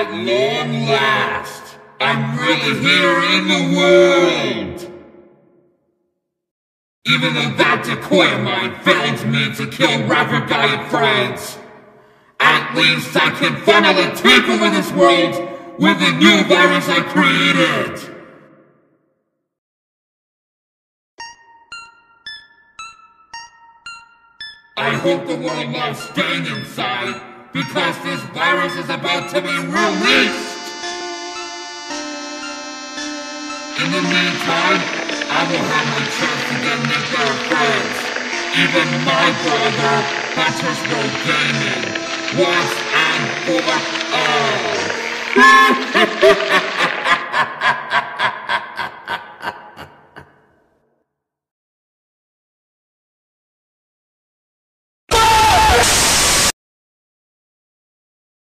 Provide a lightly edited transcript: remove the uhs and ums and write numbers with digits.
At long last, I'm really here in the world! Even though that decoy of mine failed me to kill rapper guy and friends, at least I can finally take over this world with the new virus I created! I hope the world loves staying inside, because this virus is about to be released! In the meantime, I will have my chance to get Nickbear friends. Even my brother, Hunter's No Gaming, once and for all.